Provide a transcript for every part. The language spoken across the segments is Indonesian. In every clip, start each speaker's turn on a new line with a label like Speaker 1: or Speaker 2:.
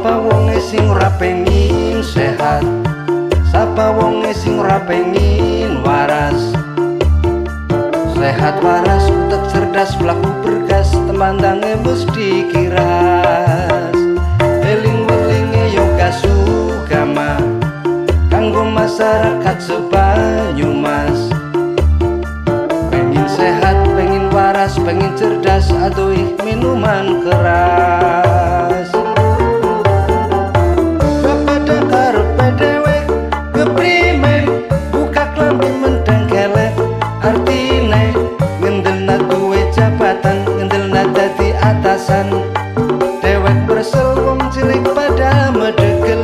Speaker 1: Sapa wonge sing ora pengin sehat, sapa wonge sing ora pengin waras. Sehat waras, utek cerdas, mlaku bergas, temandange mesti kiras. Eling-elinge yoga sugama kanggo masyarakat Sebanyumas. Pengin sehat, pengin waras, pengin cerdas, aduh minuman keras. Kepada karepe dhewe keprime, buka klambi mendeng kelek. Artine ngendelna duwe jabatan, ngendelna dadi atasan. Dewek bersel wong cilik pada medegel.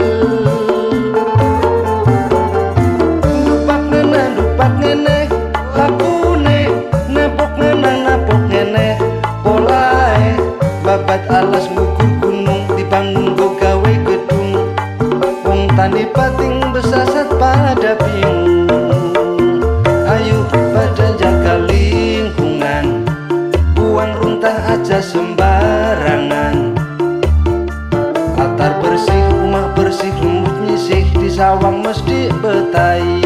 Speaker 1: Lupak ngene lakune, nepok ngene polae. Babat alas ngukur gunung, dibangun go gawe gedung. Wong tani pating besasat pada bingung. Ayo pada jaga lingkungan, buang runtah aja sembarangan. Latar bersih, rumah bersih, rumput nyisih, di sawang mesti betaih.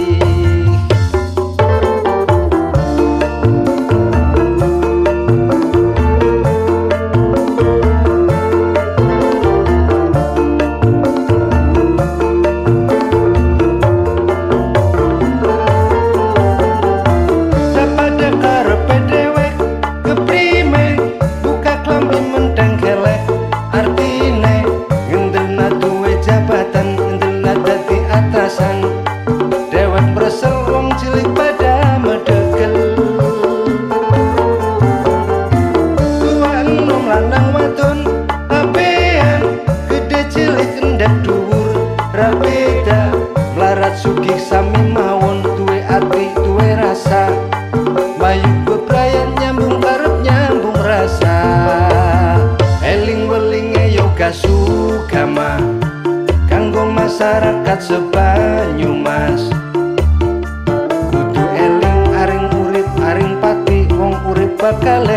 Speaker 1: Dewek bresel wong cilik pada medegel. Tua enom lanang wadon apean, gede cilik endek dhuwur ra beda. Mlarat sugih sami mawon, duwe ati duwe rasa. Mayu bebrayan nyambung karep nyambung rasa. Eling-welinge yoga sugama kanggo masyarakat Sebanyumas. Kudu eling aring urip aring pati, wong urip bakal